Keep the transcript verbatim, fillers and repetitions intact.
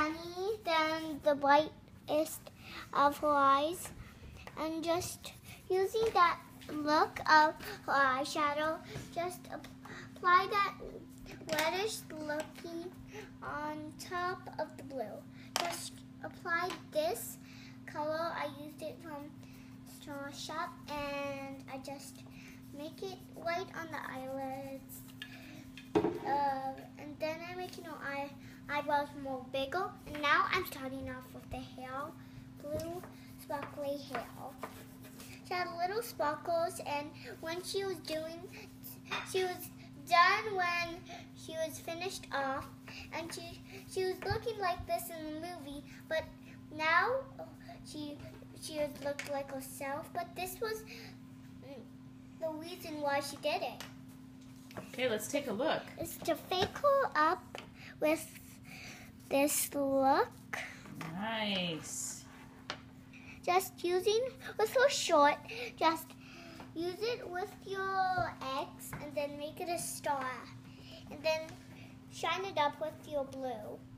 sunny than the brightest of her eyes. And just using that look of her eyeshadow, just apply that reddish looking on top of the blue. Just apply this color. I used it from Straw Shop, and I just make it white on the eyelids. Uh, and then I'm making her eye, eyebrows more bigger. And now I'm starting off with the hair, blue sparkly hair. She had little sparkles, and when she was doing, she was done when she was finished off, and she she was looking like this in the movie, but now she she would look like herself. But this was the reason why she did it. Okay, let's take a look. It's to fake her up with this look. Nice. Just using with her short, just use it with your X and then make it a star. And then shine it up with your blue.